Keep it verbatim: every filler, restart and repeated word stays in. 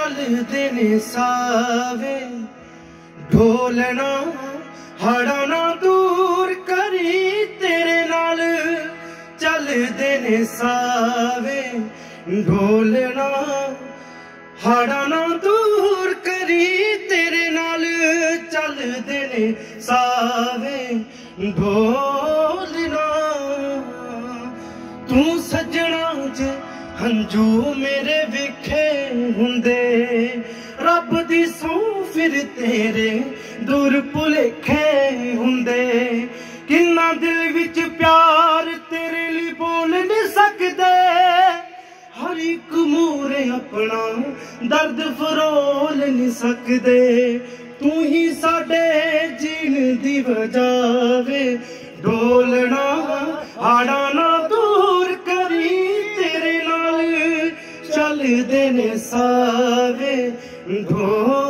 चलदे ने सावे ढोलना हाड़ा ना दूर करी तेरे नाल चलदे ने सावे ढोलना हाड़ा ना दूर करी तेरे नाल चलदे ने सावे ढोलना तू सजना च हंजू मेरे विखे हुंदे रब दी सौ फिर तेरे दूर भुलेखे हुंदे किन्ना दिल विच प्यार तेरे लिए बोल नहीं सकदे हर एक मूरे अपना दर्द फरोल नहीं सकदे तू ही साडे जीन दी वजह वे ढोलना हाड़ा ना दूर करी तेरे नाल चलदे ने सावे ढोल